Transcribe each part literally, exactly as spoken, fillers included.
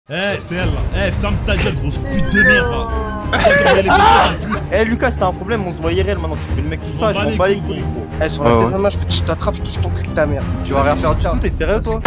Eh, c'est elle là. Eh, ferme ta gueule, grosse pute de merde là. Eh, Lucas, t'as un problème, on se voit I R L maintenant. Tu fais le mec qui ça, je m'en bats les couilles, gros. Eh, sur la tête de ma main, je t'attrape, je touche ton cul de ta mère. Tu vas rien faire du tout, t'es sérieux toi?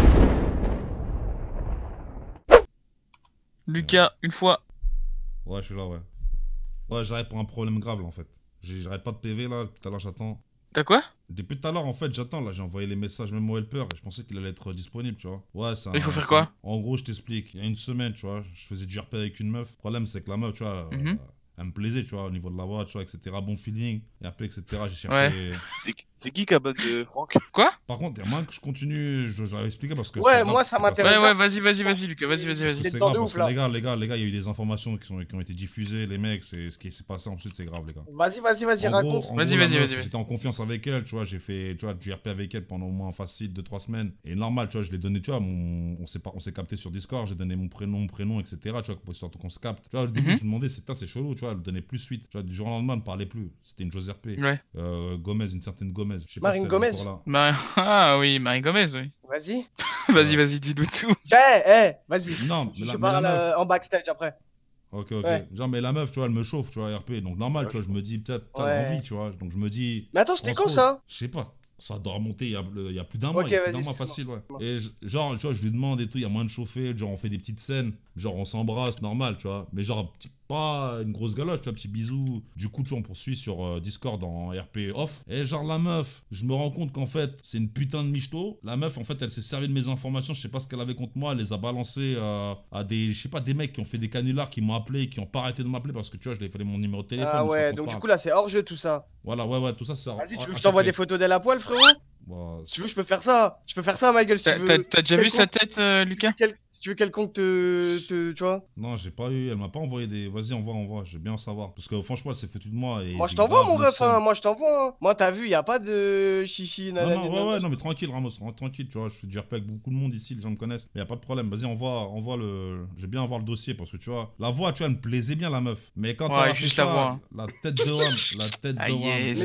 Lucas, une fois. Ouais, je suis là, ouais. Ouais, j'arrête pour un problème grave là en fait. J'arrête pas de P V là, tout à l'heure j'attends. T'as quoi? Depuis tout à l'heure en fait j'attends là, j'ai envoyé les messages même au helper et je pensais qu'il allait être disponible, tu vois. Ouais, c'est un... Il faut faire quoi? En gros, je t'explique, il y a une semaine, tu vois, je faisais du R P avec une meuf. Le problème c'est que la meuf, tu vois, mm-hmm. euh, elle me plaisait, tu vois, au niveau de la voix, tu vois, et cetera. Bon feeling, et après, et cetera. J'ai cherché... Ouais. C'est qui Cabane de Franck? Quoi? Par contre, il y a moins que je continue, je dois expliquer parce que... Ouais, moi ça m'intéresse. Ouais, ouais, vas-y, vas-y, vas-y, Lucas, vas-y, vas-y, vas-y. C'est grave parce que les gars, les gars, les gars, il y a eu des informations qui, sont, qui ont été diffusées, les mecs, c'est ce qui s'est passé ensuite, c'est grave, les gars. Vas-y, vas-y, vas-y, raconte. Vas-y, vas-y, vas-y. J'étais en confiance avec elle, tu vois, j'ai fait, tu vois, du R P avec elle pendant au moins facile deux trois semaines. Et normal, tu vois, je l'ai donné, tu vois, mon, on s'est pas, on s'est capté sur Discord, j'ai donné mon prénom, mon prénom, et cetera. Tu vois, pour histoire qu'on se capte. Tu vois, au début, je lui demandais, c'est c'est chelou, tu vois, elle me donnait plus suite. Tu vois, du jour au lendemain, elle me parlait plus. C'était une chose R P. Ouais. Euh, Gomez, une certaine Gomez. Marine Gomez. Marie... Ah oui, Marie Gomez, oui. Vas-y. Vas-y, vas-y, dis-nous tout. Eh, eh, vas-y. Non, je te parle euh, en backstage après. Ok, ok. Ouais. Genre, mais la meuf, tu vois, elle me chauffe, tu vois, R P. Donc, normal, tu vois, je me dis, peut-être, t'as ouais. envie, tu vois. Donc, je me dis. Mais attends, c'était quand ça? Je sais pas. Ça doit remonter il y a, il y a plus d'un mois, okay, il y a plus d'un mois facile, ouais. Et je, genre, tu vois, je lui demande et tout, il y a moins de chauffer, genre on fait des petites scènes, genre on s'embrasse, normal, tu vois. Mais genre, petit, pas une grosse galoche, tu vois, petit bisou. Du coup, tu vois, on poursuit sur euh, Discord en R P off. Et genre, la meuf, je me rends compte qu'en fait, c'est une putain de michto. La meuf, en fait, elle s'est servie de mes informations, je sais pas ce qu'elle avait contre moi, elle les a balancées euh, à des, je sais pas, des mecs qui ont fait des canulars, qui m'ont appelé, qui ont pas arrêté de m'appeler parce que tu vois, je lui ai fait mon numéro de téléphone. Ah ouais, donc du coup là, c'est hors jeu tout ça. Voilà, ouais, ouais, tout ça, c'est hors jeu. Vas-y, tu veux que je t'envoie des photos d'elle à poil, frérot? Bah, tu veux, je peux faire ça. Je peux faire ça, ma gueule, si tu veux. T'as déjà vu sa tête, euh, Lucas? Si tu veux quelconque te, te. Tu vois? Non, j'ai pas eu. Elle m'a pas envoyé des. Vas-y, envoie, envoie. Je veux bien en savoir. Parce que franchement, elle s'est foutue de moi. Et moi, je t'envoie, mon ref. Hein. Moi, je t'envoie. Hein. Moi, t'as vu, y a pas de chichi. Non, non, ouais, ouais, non, mais tranquille, Ramos. Tranquille, tu vois. Je fais du R P avec beaucoup de monde ici. Les gens me connaissent. Mais y a pas de problème. Vas-y, envoie, envoie le. Je vais bien avoir le dossier parce que tu vois. La voix, tu vois, elle me plaisait bien, la meuf. Mais quand ouais, elle a fait ça, la tête de Wam. La tête de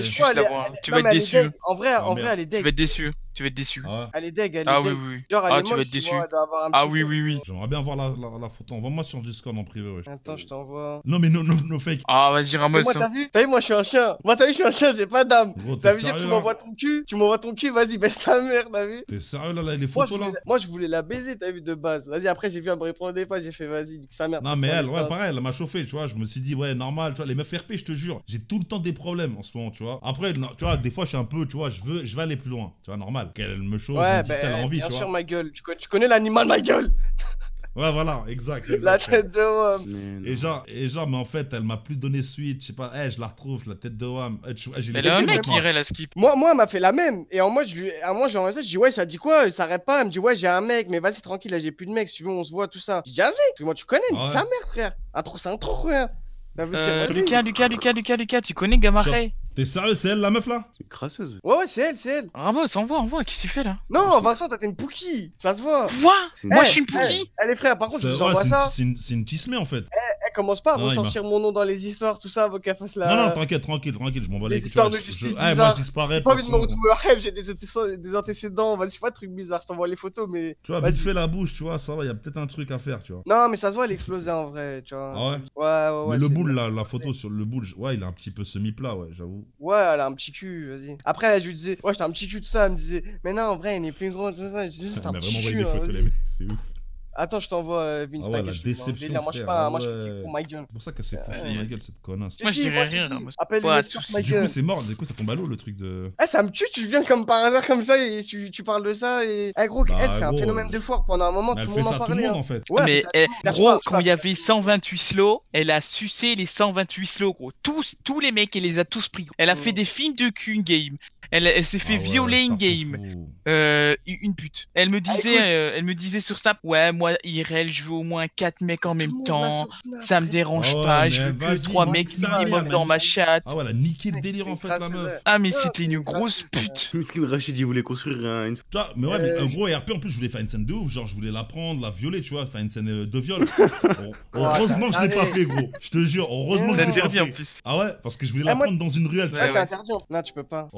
Wam. Tu vas être déçu. En vrai, en vrai, elle est deg. Tu vas être déçu. Tu vas être déçu. Ah ouais. Elle est deg, elle est ah deg. Oui, oui. Genre, elle ah, est tu moche, vas être déçu. Vois, ah oui, oui, oui. J'aimerais bien voir la, la, la photo. Envoie-moi sur Discord en privé, ouais. Attends, je t'envoie. Non, mais no, no, no fake. Ah, vas-y, Ramos. Moi, t'as vu? T'as vu, moi, je suis un chien. Moi, t'as vu, je suis un chien, j'ai pas d'âme. Ça veut dire que tu m'envoies ton cul. Tu m'envoies ton cul, vas-y, baisse ta mère, t'as vu? T'es sérieux là, là, les photos là? Moi, je voulais la baiser, t'as vu, de base. Vas-y, après, j'ai vu, elle me répondait pas, j'ai fait, vas-y, nique sa mère. Non, mais elle, ouais, pareil, elle m'a chauffé, tu vois. Je me suis dit, ouais, normal, tu vois, les meufs R P, je te jure, j'ai tout le temps des problèmes en ce moment, tu vois. Après, tu vois, des fois, je suis un peu, tu vois, je veux, je vais aller plus loin, tu vois, normal. Qu'elle me chauffe, ouais, je me dis qu'elle a envie, tu vois. Bien sûr, ma gueule. Tu connais, tu connais l'animal, ma gueule. Ouais, voilà, exact, exact. La tête de Wam. Et genre, et genre, mais en fait, elle m'a plus donné suite. Je sais pas, hey, je la retrouve, la tête de Wam. Hey, elle a un mec qui irait la skip. Moi, moi, elle m'a fait la même. Et en moi, je lui, à moi, j'ai envoyé ça. Je dis, ouais, ça dit quoi? Ça arrête pas. Elle me dit, ouais, j'ai un mec, mais vas-y, tranquille, là, j'ai plus de mec. Si tu veux, on se voit, tout ça. Je dis, vas-y. Parce que moi, tu connais, mais ah ouais. Sa mère, frère. Un trop, c'est un trop, frère. Euh, Lucas, Lucas, Lucas, Lucas, Lucas, tu connais Gamma Ray? T'es sérieux, c'est elle la meuf là? C'est une crasseuse. Ouais, ouais, c'est elle, c'est elle. Ramos, envoie, envoie, qu'est-ce que tu fais là? Non, Vincent, toi t'es une Pookie, ça se voit. Quoi? Moi je suis une Pookie? Allez, frère, par contre, je vous envoie ouais, ça. C'est une, une tismée en fait. Eh, eh, commence pas à ressortir mon nom dans les histoires, tout ça, avant qu'elle fasse la. Non, non, t'inquiète, tranquille, tranquille, je m'en bats les couilles. Les histoires de justice. Ah, moi je disparais. J'ai pas envie de me retrouver en rêve, j'ai des antécédents. Vas-y, c'est pas de trucs bizarres, je t'envoie les photos, mais. Tu vois, vite fait la bouche, tu vois, ça va, y'a peut-être un truc à faire, tu vois. Non, mais ça se voit, elle explosait en vrai, tu vois. Ah ouais? Ouais, ouais, ouais. Mais le boule, la photo sur le boule, ouais, il est un petit peu semi-plat, ouais, j'avoue. Ouais, elle a un petit cul, vas-y. Après, je lui disais, ouais, j'étais un petit cul, tout ça. Elle me disait, mais non, en vrai, elle est plus grande, tout ça. Je disais, c'est un petit cul. C'est ouf. Attends, je t'envoie Vince. Ah ouais, la déception. Moi, je suis pas, moi, je suis pour ma gueule. C'est pour ça qu'elle s'est foutue de ma gueule, cette connasse. Moi, je dirais rien. Appelle le expert, ma gueule. Du coup, c'est mort. Du coup, ça tombe à l'eau, le truc de. Eh, ça me tue, tu viens comme par hasard, comme ça, et tu, tu parles de ça. Et. Eh, gros, elle, c'est un phénomène de foire. Pendant un moment, tout le monde en parlait. En fait. Mais, gros, quand il y avait cent vingt-huit slow, elle a sucé les cent vingt-huit slow, gros. Tous, tous les mecs, elle les a tous pris. Elle a fait des films de cul in-game. Elle, elle s'est fait ah ouais, violer in-game. Euh, une pute. Elle me disait, ah, euh, elle me disait sur Snap, ouais, moi, I R L, je veux au moins quatre mecs en même temps. Snap, ça me dérange ah pas, ouais, je veux que trois mecs minimum dans ma chatte. Ah ouais, elle a niqué le délire en fait, la meuf. Ah, mais c'était une grosse pute. Miskin Rachid, il voulait construire une. Toi, mais ouais, mais en gros, R P en plus, je voulais faire une scène de ouf. Genre, je voulais la prendre, la violer, tu vois, faire une scène de viol. Heureusement que je l'ai pas fait, gros. Je te jure, heureusement que je l'ai pas fait. en plus. Ah ouais, parce que je voulais la prendre dans une ruelle. Ouais, c'est interdit. Non, tu peux pas. Heureusement que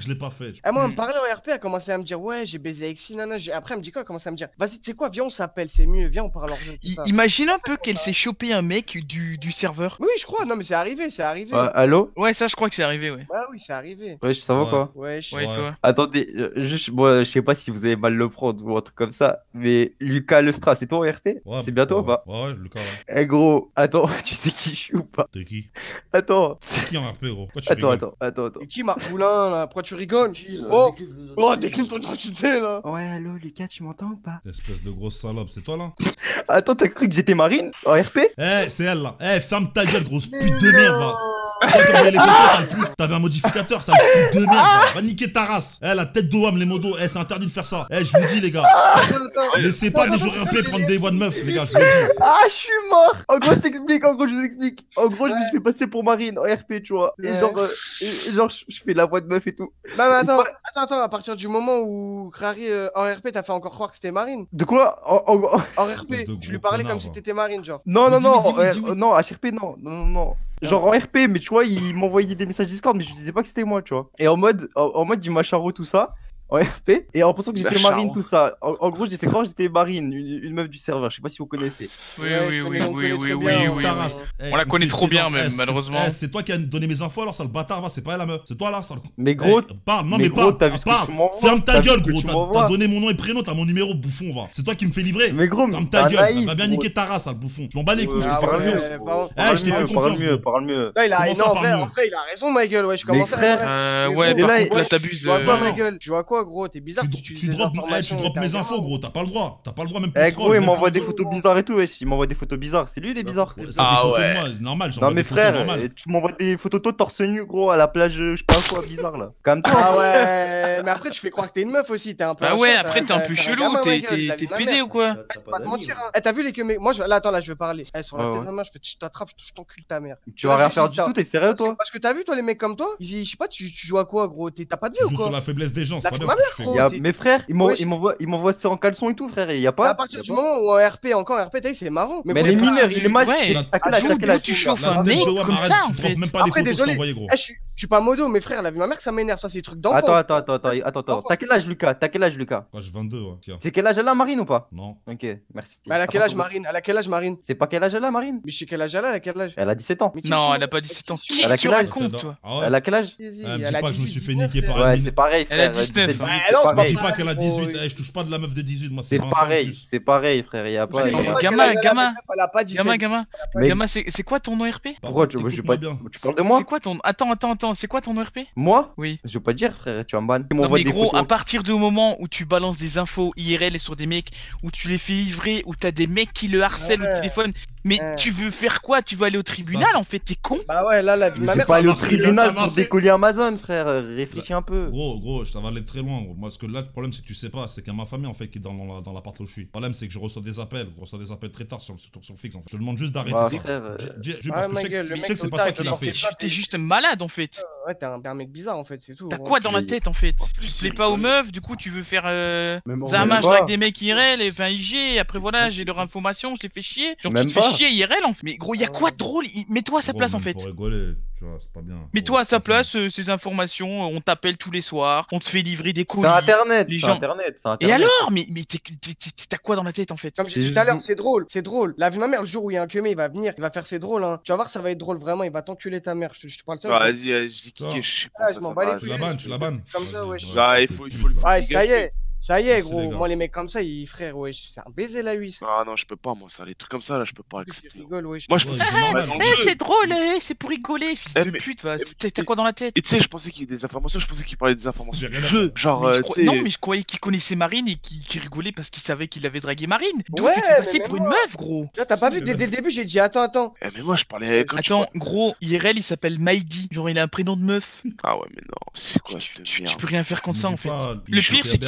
que je l'ai pas fait. Eh, moi, elle me parlait en R P, elle commençait à me dire, ouais, j'ai baisé avec si, nana. Après, elle me dit quoi? Elle commençait à me dire, vas-y, tu sais quoi, viens, on s'appelle, c'est mieux, viens, on parle hors jeu. I- Imagine un peu qu'elle s'est chopé un mec du, du serveur. Oui, je crois, non, mais c'est arrivé, c'est arrivé. Euh, allô? Ouais, ça, je crois que c'est arrivé, ouais. Ouais, oui, c'est arrivé. Ouais, ça va Ouais. quoi? Ouais, je Ouais, Ouais. toi. Attendez, euh, juste, moi, je sais pas si vous allez mal le prendre ou un truc comme ça, mais Lucas Lestra, c'est toi en R P? Ouais, C'est bientôt ou ouais, pas? Ouais, ouais, Lucas, ouais. Eh gros, attends, tu sais qui je suis ou pas? T'es qui? Attends, C'est qui en R P, gros? Pourquoi tu attends, rigoles? attends, attends, attends. Et qui, Marc Poulain, là? Pourquoi tu rigoles? Oh, oh, décline ton identité, là. Ouais, allô, Lucas, tu m'entends ou pas? Espèce de grosse salope, c'est toi là? Attends, t'as cru que j'étais marine en R P? Eh, c'est elle là. Eh, ferme ta gueule, grosse pute de merde, va. Toi, t'as envoyé les photos, sale pute. T'avais un modificateur, sale pute de merde, va. Va niquer ta race. Eh, la tête d'O A M, les modos. Eh, c'est interdit de faire ça. Eh, je vous dis, les gars. Laissez pas les joueurs R P prendre des voix de meufs, les gars, je vous le dis. Ah, je suis mort! En gros, je t'explique, en gros, je vous explique. En gros, je me suis fait passer pour marine en R P, tu vois. Et Ouais. genre, euh, et genre, je je fais la voix de meuf et tout. Non, mais attends, attends, attends, à partir du moment où Crary, euh, en R P, t'as fait encore croire que c'était Marine. De quoi? En, en- en- En R Espèce P, de tu lui gros parlais connard, comme si va. t'étais Marine, genre. Non, non, Mais non, dis-lui, dis-lui, euh, dis-lui. euh, non, H R P, non, non, non, non. Genre en R P, mais tu vois, il m'envoyait des messages Discord, mais je disais pas que c'était moi, tu vois. Et en mode, en, en mode du macharo, tout ça, en R P, et en pensant que j'étais Macharo. marine, tout ça. En, en gros, j'ai fait croire que j'étais marine, une, une meuf du serveur, je sais pas si vous connaissez. Oui, Ouais, oui, je oui, connais, on oui, connaît oui, très oui, bien, oui, on- oui. Ta race. Eh, On la connaît qui trop était bien, dans- même, eh, c'est- malheureusement. Eh, c'est toi qui as donné mes infos alors, sale bâtard, va. C'est pas elle la meuf. C'est toi là, sale. Mais gros, Eh, parle, non mais mais, gros, parle, t'as vu ce que parle. tu m'envoies, Ferme ta t'as vu gueule, ce que gros. tu T'as m'envoies. t'as donné mon nom et prénom, t'as mon numéro, bouffon, va. C'est toi qui me fais livrer. mais gros, Ferme t'es ta un gueule. naïf, Va bien gros. niquer ta race, sale bouffon. Je m'en bats les couilles, je te Ah fais ouais, confiance. ouais, par- Eh, Parle je t'ai mieux, fait parle confiance, mieux, gros. parle mieux. Là, il a, Comment non, ça, en par vrai, mieux en vrai, il a raison, ma gueule, ouais, je Mais commence à... frère, Euh, Mais ouais, gros, par là, contre, là, Tu t'abuses. vois quoi, euh, ma gueule? Tu vois quoi, gros? T'es bizarre, Tu, tu tu, utilises tu des drops, eh, tu informations, drops t'es un mes gamin, infos, gros. T'as pas le droit. T'as pas le droit même Eh pour gros, troll, il même m'envoie pour des troll. photos bizarres et tout, wesh. Il m'envoie des photos bizarres. C'est lui les bizarres. Ouais, c'est Ah des photos ouais. de moi, c'est normal. Non j'envoie mais des photos frère, normales. euh, tu m'envoies des photos de toi torse nu gros à la plage, euh, je sais pas quoi, bizarre là. Comme toi. Ah ouais, mais après tu fais croire que t'es une meuf aussi, t'es un peu Bah un ouais, chat, après t'es t'as- un t'as- peu t'as chelou, gamin, ma t'es gueule, t'es- la t'es vie de ma pédé mère. ou quoi? Pas te mentir, hein. Eh, t'as vu les que mes... Moi, je... là, attends, là, je vais parler. Eh, sur la Ouais, tête ouais. de ma main, je fais- je t'attrape, je je t'encule ta mère. Tu vas Vas-y, rien faire dis du ça. tout, t'es sérieux Parce que, toi? parce que t'as vu, toi, les mecs comme toi, ils- je sais pas, tu, tu joues à quoi, gros? T'es- T'as pas de vie Tu ou joues quoi? sur la faiblesse des gens, c'est La pas vie bien de ce ma que tu fais. mère, Il y a- t'es- Mes frères, ils m'en- Wesh. ils m'envoient ils m'envoient ça en caleçon et tout frère, et y a Mais pas. à partir y a du pas. moment où en R P, encore en R P, t'as vu, c'est marrant. Mais gros, les t'es pas- mineurs, il est mal. Ouais. T'as quel âge, D'où t'as quel d'où âge? tu chauffes La un tête mec de Wam, comme arrête, ça, tu en droppes fait. même pas les Après, photos que je désolé. t'ai envoyées, gros. Eh, je suis je suis pas modo, mes frères, la vie de ma mère, ça m'énerve, ça, c'est des trucs d'enfant. Attends, attends, attends, attends, Ouais, attends, attends. enfant. T'as quel âge Lucas? T'as quel âge Lucas? Moi, j'ai vingt-deux, ouais. Tiens. C'est quel âge elle a Marine ou pas? Non. Ok, merci. Mais elle a quel Attends, âge, Marine? Elle a quel âge, Marine? C'est pas quel âge elle a Marine? Mais je sais quel âge elle a, elle a quel âge? Elle a dix-sept ans. Mais qui Non, sont- elle a pas dix-sept ans. qui Qui Elle a tu quel âge? racontes, toi? Ah ouais. Elle a quel âge? Vas-y, Eh, me elle dis a pas que je me dix-huit, suis fait dix-neuf, niquer par frère. un Ouais, mine. c'est pareil Elle a frère. dix-neuf. dix-sept, Ouais, c'est non, c'est Me pas dis pareil. pas qu'elle a pareil, dix-huit. gros. Eh, je touche pas de la meuf de dix-huit, moi, c'est C'est vingt ans de pareil, plus. c'est pareil frère, y a pas. Je y sais a- pas Gamin, quel âge elle a, gamin. mais bref, elle a pas dix-sept. Gamin, gamin. Mais- Gamin, c'est c'est quoi ton O R P? Par Pourquoi contre, tu, je vais écoute-moi pas... bien. tu parles de moi? C'est quoi ton. Attends, attends, attends, c'est quoi ton O R P? Moi? Oui. Je veux pas te dire frère, tu vas me ban. Tu Non m'envoies mais des gros, à photos. partir du moment où tu balances des infos I R L sur des mecs, où tu les fais livrer, où t'as des mecs qui le harcèlent Ouais. au téléphone, mais Ouais. tu veux faire quoi? Tu veux aller au tribunal c'est- en fait? T'es con? Bah ouais, là, la vie de Je ma vais mère, pas ça aller au marche, ça tribunal pour marche. des colis Amazon frère, réfléchis un peu. Gros, gros, ça va aller très loin, gros. Moi, parce que là, le problème, c'est que tu sais pas, c'est qu'il y a ma famille, en fait, qui est dans, dans, la- dans l'appart où je suis. Le problème, c'est que je reçois des appels, je reçois des appels très tard sur, sur, sur fixe, en fait. Je te demande juste d'arrêter Ouais, ça. frère, euh, J'ai- j'ai- j'ai- Ouais, parce que ma je sais que- gueule, le je mec sais que c'est au pas tard, toi il qui te l'as porte fait. tes T'es t'es juste malade en fait. Ouais, t'es un, t'es un mec bizarre en fait, c'est tout. T'as gros. quoi dans la J'ai- tête en fait? Tu plus, te plais c'est pas aux rigolo. meufs, du coup tu veux faire euh... Même Zama, je pas. avec des mecs I R L, et enfin I G, et après voilà, j'ai leur information, je les fais chier. Genre Même tu te pas. fais chier I R L en fait. Mais gros, y'a quoi de drôle? I- Mets-toi à sa Gros, place en même fait. Pour rigoler, tu vois, c'est pas bien. Mets-toi à Gros, sa c'est place, euh, ces informations, euh, on t'appelle tous les soirs, on te fait livrer des colis. C'est internet, les c'est gens- internet, c'est Et internet. alors? Mais, mais t'es- t'es- t'es- t'as quoi dans la tête en fait? Comme je C'est disais juste tout à l'heure, dit- c'est drôle, c'est drôle. La vie de ma mère, le jour où il y a un queumé, il va venir, il va faire ses drôles, hein. Tu vas voir, ça va être drôle, vraiment, il va t'enculer ta mère. Je, te- je te parle ça. Ah, Vas-y, vas-y, je l'ai kické, je sais Ah, pas. je ça, m'en ça bats les va, Tu couilles. la vas-y. bannes, tu la bannes. Comme ça, Vas-y, wesh. ouais, Ah, c'est il tes faut- il putes, faut le là. faire. Ouais, ça y est, ça y est, Merci, les gros. gars. Moi, les mecs comme ça, ils frère, wesh, c'est un baiser la huisse. Ah non, je peux pas, moi, ça. Les trucs comme ça, là, je peux pas Tu accepter. rigoles, wesh. Moi, je Ouais, pensais c'est qu'il y avait normal. dans Eh, le jeu. c'est drôle, eh, c'est pour rigoler, fils Eh, de mais- pute, va. eh, T'as t'as quoi dans la tête? Et tu sais, je pensais qu'il y avait des informations, je pensais qu'il parlait des informations J'ai du rien à jeu. faire. Genre, Mais je euh, crois- tu sais. Non, mais je croyais qu'il connaissait Marine et qu'il qu'il rigolait parce qu'il savait qu'il avait dragué Marine. D'où Ouais, tu t'es mais passé même pour une moi. meuf, gros. Là, t'as pas Si, vu, mais dès, là- dès le début, j'ai dit attends, attends. Eh, mais moi, je parlais. Quand tu Attends, parles- gros, I R L il s'appelle Maïdi. Genre, il a un prénom de meuf. Ah ouais, mais non, c'est quoi Tu, cette tu- tu merde? peux rien faire contre ça Me en dis fait. pas, Le je pire, suis c'est qu'il berné. m'envoie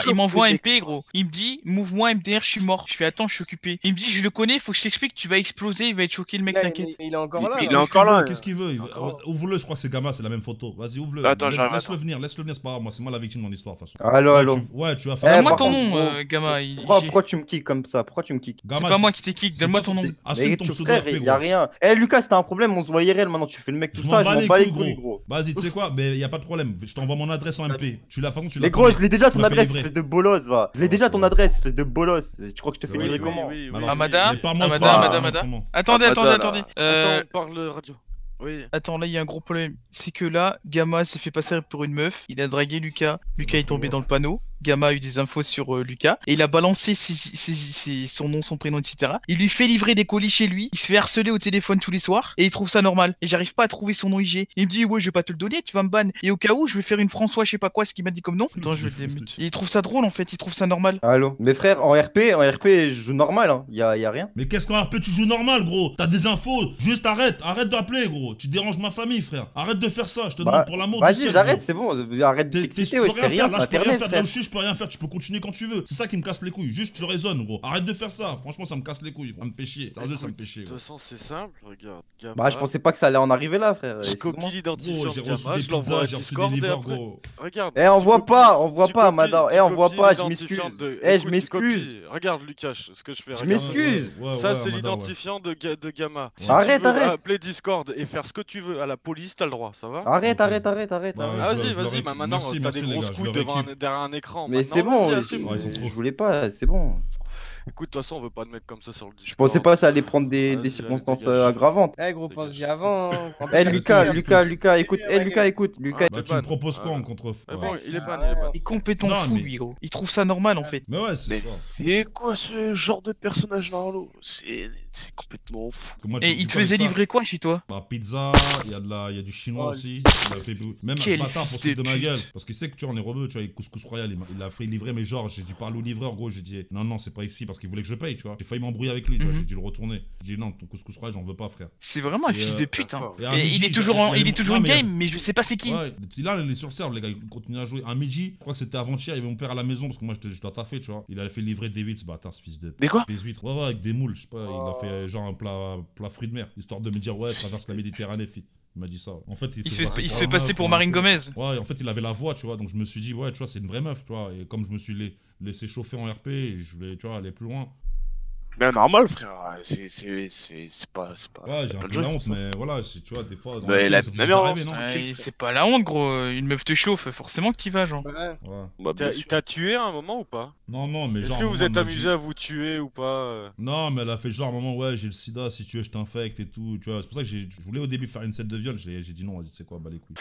il m'envoie un M P, gros. Il me dit, move-moi M D R, je suis mort. Je fais, attends, je suis occupé. Il me dit, je le connais, faut que je t'explique, tu vas exploser, il va être choqué, le mec, Là, t'inquiète. Il il est encore là. Il là. est encore là. Qu'est-ce qu'il veut? Il veut- Ouvre-le, je crois que c'est Gamma, c'est la même photo. Vas-y, ouvre-le. Attends, j'arrive, Laisse-le attends. venir, laisse-le venir, c'est pas grave. Moi, c'est moi la victime dans l'histoire, de toute façon. Allo, Ouais, allo. tu- Ouais, tu vas Eh, faire. Donne-moi par ton contre, nom, gros, euh, Gamma. il- Pourquoi, j'ai- pourquoi tu me kicks comme ça? Pourquoi tu me kicks? Gamma, C'est pas tu- moi qui t'ai kick, c'est donne-moi pas ton nom. Assume Mais ton tu pseudo frère, R P, y a gros. rien. Eh Lucas, c'était un problème, on se voit I R L, maintenant tu fais le mec tout Je ça, m'en je bats m'en les bats les couilles, couilles, gros. gros. Vas-y, tu sais quoi? Mais y a pas de problème. Je t'envoie mon adresse en M P. Tu l'as, par contre, tu l'as Mais pas gros, mis. je l'ai déjà Tu ton m'as fait adresse, livrer. espèce de bolos, va. Je l'ai Ouais, déjà c'est ton vrai. adresse, espèce de bolos. Tu crois que je te fais Oui, livrer oui, comment? oui, Alors, Amada, mais parle-moi Amada, autrement, Amada, parle-moi Amada. autrement. Attendez, Amada, attendez, là. attendez. Euh, Attends, parle radio. Oui. Attends, là, il y a un gros problème. C'est que là, Gamma s'est fait passer pour une meuf. Il a dragué Lucas. C'est Lucas est pas tombé trop dans le panneau. Gamma a eu des infos sur euh, Lucas. Et il a balancé ses- ses- ses- son nom, son prénom, et cetera. Il lui fait livrer des colis chez lui. Il se fait harceler au téléphone tous les soirs. Et il trouve ça normal. Et j'arrive pas à trouver son nom I G. Il me dit, ouais, je vais pas te le donner, tu vas me ban. Et au cas où, je vais faire une François, je sais pas quoi, ce qu'il m'a dit comme nom. Attends, je vais le démute. Et il trouve ça drôle en fait. Il trouve ça normal. Allo. Mes frères, en R P, en R P, je joue normal, hein. Y a, y a rien. Mais qu'est-ce qu'en R P tu joues normal, gros? T'as des infos. Juste arrête. Arrête d'appeler, gros. Tu déranges ma famille, frère. Arrête de faire ça. Je te Bah, demande pour l'amour du Vas-y, ciel, j'arrête, gros. c'est bon. Arrête de T'es- t'es- t'exciter, je ouais, peux c'est rien rien, faire, c'est là, je peux rien internet, faire de frère. là où je suis, je peux rien faire, tu peux continuer quand tu veux. C'est ça qui me casse les couilles, juste tu raisonnes, gros. Arrête de faire ça, franchement ça me casse les couilles, ça me fait chier. Sérieux, ça me fait chier. De Gros. toute façon, c'est simple, regarde. Gamma, Bah, je pensais pas que ça allait en arriver là, frère. Je Excuse-moi. copie l'identifiant Gros, j'ai de reçu Gamma, des je l'envoie pizzas, à j'ai reçu des Discord et livreurs, après... gros. Regarde. Eh, on tu voit copies- pas, on voit tu pas, copies- madame. tu Eh, on voit copies pas, je m'excuse. l'identifiant de- Eh, je Écoute, tu m'excuse. copies. Regarde, Lucas, ce que je fais. Je regarde. m'excuse. Ouais, ouais, Ça, ouais, c'est Amada, l'identifiant de, Ga- de Gamma. Si Arrête, tu veux arrête. appeler Discord et faire ce que tu veux à la police, t'as le droit, ça va? Arrête, Ok. arrête, arrête, arrête. Bah, arrête. je Ah, leur- vas-y, je leur vas-y, équipe. bah maintenant Merci, t'as merci, des les grosses gars, je couilles leur devant un- équipe. derrière un écran. Mais Maintenant, c'est bon, vas-y, je, assume. Ouais, ils sont trop. je voulais pas, c'est bon. Écoute, de toute façon, on veut pas de mecs comme ça sur le Discord. Je pensais pas que ça allait prendre des, Vas-y, des allez, circonstances dégage. euh, aggravantes. Eh gros, pense-y avant. hein. En plus, Eh ça Lucas, fait- Lucas, Lucas, écoute, eh Lucas, écoute, Lucas. Bah, tu ban. me proposes quoi en Ouais. contre? Mais Ouais. bon, il est Ah, ban, il est ban. ouais. Il est complètement Non, fou, mais- lui, gros. Il trouve ça normal en fait. Mais ouais, c'est Mais ça. c'est quoi ce genre de personnage Narlo? C'est c'est complètement fou. Que moi, tu Et me il dis te comme faisait ça. livrer quoi chez toi? Bah, pizza, il y, a de la- il y a du chinois Oh, aussi. Il a fait... Même ce Quel bâtard pour fils se de de ma pute. gueule. Parce qu'il sait que tu vois, on est rebeu, tu vois, il couscous royal, il m'a- il a fait livrer, mais genre, j'ai dû parler au livreur, gros, j'ai dit non, non, c'est pas ici parce qu'il voulait que je paye, tu vois. J'ai failli m'embrouiller avec lui, tu vois, Mhm. j'ai dû le retourner. J'ai dit non, ton couscous royal, j'en veux pas, frère. C'est vraiment un Et, fils euh, de pute, hein. Et à Et midi, il est toujours, j'ai- en, il y il a- est toujours non, in mais il y a- game, mais je sais pas c'est qui. Ouais, là, il est sur serve, les gars, il continue à jouer. À midi, je crois que c'était avant-hier, il y avait mon père à la maison parce que moi, je je dois taffer, tu vois. Il avait fait livrer des huîtres, ce bâtard, ce fils de. Des quoi? Des huîtres. Ouais, ouais, avec des moules, je sais pas, il a fait genre un plat, plat fruits de mer, histoire de me dire, ouais, traverse la Méditerranée, fille. Il m'a dit ça. En fait, il, Il s'est se passé fait, il pour se fait un passer meuf, pour un Marine peu. Gomez. Ouais, et en fait, il avait la voix, tu vois, donc je me suis dit, ouais, tu vois, c'est une vraie meuf, tu vois. Et comme je me suis la- laissé chauffer en R P, je voulais, tu vois, aller plus loin. Bien normal, frère. C'est c'est- c'est- c'est pas. c'est pas- Ouais, j'ai pas un le peu jeu, la honte, ça. mais voilà, c'est- tu vois, des fois. dans Mais le la- jeu, ça vous la est déjà violence, arrivé, non Ouais, c'est pas la honte, gros. Une meuf te chauffe, forcément que t'y vas, genre. Ouais. Ouais. Bah, bien T'as- sûr. Il t'a tué à un moment ou pas? Non, non, mais Est-ce genre. que à un vous moment, êtes elle m'a dit- amusé à vous tuer ou pas? euh Non, mais elle a fait genre à un moment, ouais, j'ai le sida, si tu veux, je t'infecte et tout. Tu vois, c'est pour ça que j'ai- je voulais au début faire une scène de viol, j'ai j'ai dit non, vas-y, c'est quoi, bah les couilles.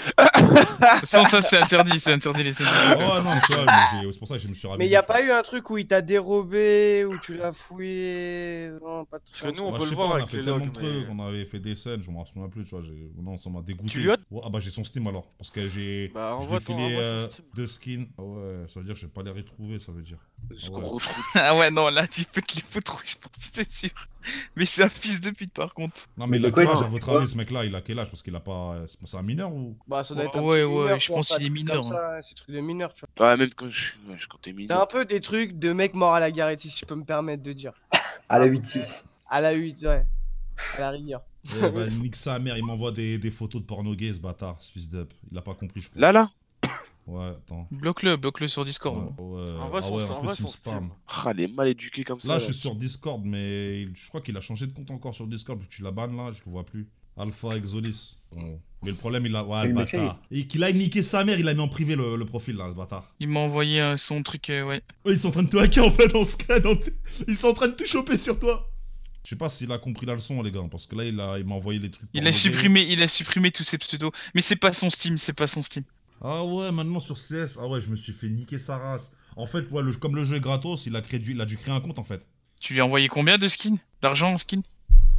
De toute façon, ça c'est interdit, c'est interdit les scènes. Oh non, tu vois, mais j'ai- c'est pour ça que je me suis ravisé. Mais y a tu vois. pas eu un truc où il t'a dérobé, où tu l'as fouillé. Non, pas de truc Parce que comme nous, ça. on Bah, peut je le sais voir pas, on a avec fait les tellement logs, de mais... trucs, on avait fait des scènes, je m'en souviens plus, tu vois. j'ai- Non, ça m'a dégoûté. Tu lui as- Ouais, ah bah j'ai son Steam alors, parce que j'ai. Bah, Je envoie lui ai ton- filé envoie son euh, Steam. deux skins. Ah ouais, ça veut dire que je vais pas les retrouver, ça veut dire. Ce Ouais. gros trou. Ah ouais, non, là tu peux te les foutre, je pense, c'est sûr. Mais c'est un fils de pute par contre. Non, mais Mais il a de quoi quel il âge fait à votre quoi avis, ce mec-là? Il a quel âge? Parce qu'il a pas. C'est c'est un mineur ou. Bah, ça doit être un Ouais, petit ouais, mineur, je tu vois, pense pas qu'il est de trucs mineur, comme ça, hein, c'est truc de mineur, tu vois. Ouais, même quand je suis. Ouais, quand t'es C'est mineur. un peu des trucs de mecs morts à la gare, si je peux me permettre de dire. À la huit six. À la huit, ouais. À la rigueur. Ouais, bah, nique sa mère, il m'envoie des, des photos de porno gay, ce bâtard, ce fils d'up. Il a pas compris, je crois. Là, là. Ouais, attends. Bloque-le, bloque-le sur Ouais, Discord. ouais. Envoie Ah son- ouais, en envoie plus, il me son spam. Steam. Ah, elle est mal éduquée comme ça. Là, là. je suis sur Discord, mais il- je crois qu'il a changé de compte encore sur Discord, vu que tu la bannes là, je le vois plus. Alpha Exolis. Bon. Mais le problème, il a. Ouais, le Il m'a créé. bâtard. Et qu'il a niqué sa mère, il a mis en privé le, le profil là, ce bâtard. Il m'a envoyé euh, son truc, euh, ouais. Ouais, ils sont en train de te hacker en fait en scan. en- Ils sont en train de tout choper sur toi. Je sais pas s'il a compris la leçon, les gars, parce que là, il a- il m'a envoyé les trucs. Il porno a gay. supprimé, il a supprimé tous ses pseudos. Mais c'est pas son Steam, c'est pas son Steam. Ah ouais, maintenant sur C S, ah ouais, je me suis fait niquer sa race. En fait, ouais, le- comme le jeu est gratos, il a, créé du- il a dû créer un compte en fait. Tu lui as envoyé combien de skins? D'argent en skin?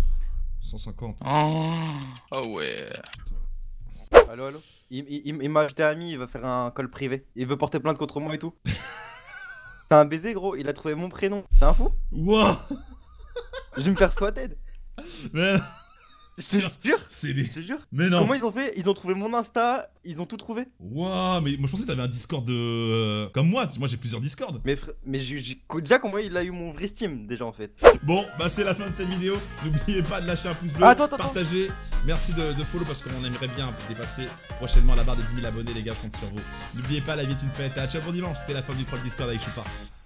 cent cinquante. Oh, oh ouais. Allo, allo. Il, il, il- il m'a ajouté ami, il va faire un call privé. Il veut porter plainte contre moi et tout. C'est un baiser, gros, il a trouvé mon prénom. C'est un fou? Wouah. Je vais me faire swatted. Mais Je te jure. C'est des. Je te jure. Mais non. Comment ils ont fait? Ils ont trouvé mon Insta, ils ont tout trouvé. Waouh, mais moi je pensais que t'avais un Discord de. euh, Comme moi, moi j'ai plusieurs Discord. Mais, fr- mais j'ai- j'ai- déjà, comment il a eu mon vrai Steam déjà en fait? Bon, bah c'est la fin de cette vidéo. N'oubliez pas de lâcher un pouce bleu, Ah, attends, attends, partager. Merci de, de follow parce qu'on aimerait bien dépasser prochainement la barre des dix mille abonnés, les gars, je compte sur vous. N'oubliez pas, la vie est une fête. À ciao pour dimanche, c'était la fin du troll Discord avec Choupa.